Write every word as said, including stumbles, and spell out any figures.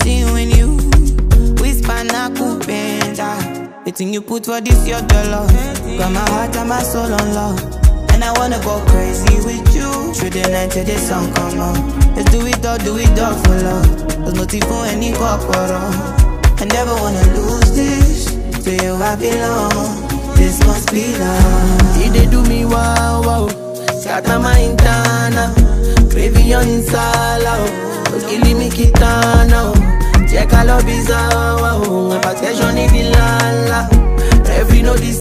waiting when you whisper na kupenda. The thing you put for this your dollar. Got my heart and my soul on love, and I wanna go crazy with you through the night till the sun come out. Let's do it all, do it all for love. There's nothing for any corporal. I never wanna lose this. To you I belong. This must be love. You they do me wow wow. Scatter my internal. Craving your insala. Killing me kitana. Check all of bizarre. My passion is the lala. Every no this